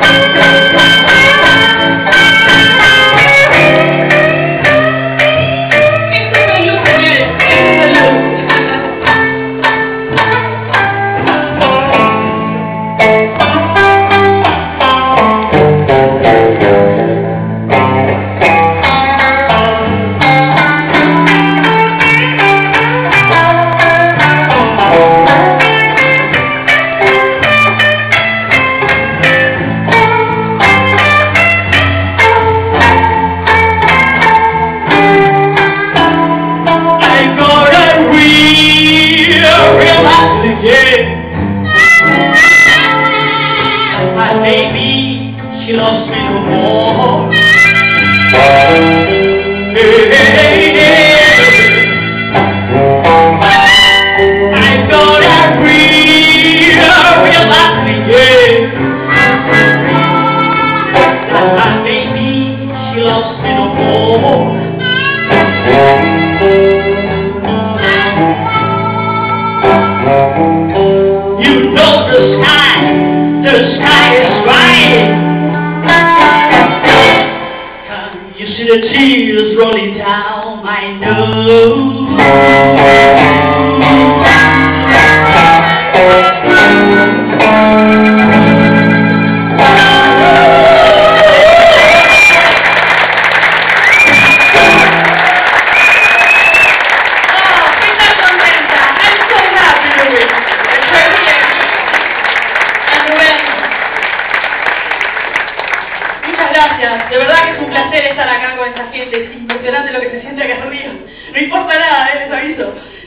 She loves me no more. Hey, hey, hey. I thought I'd realize it, that my baby, she loves me no more. You know the sky is crying. You see the tears rolling down my nose. Gracias, de verdad que es un placer estar acá con esta gente, es impresionante lo que se siente acá arriba, no importa nada, les aviso.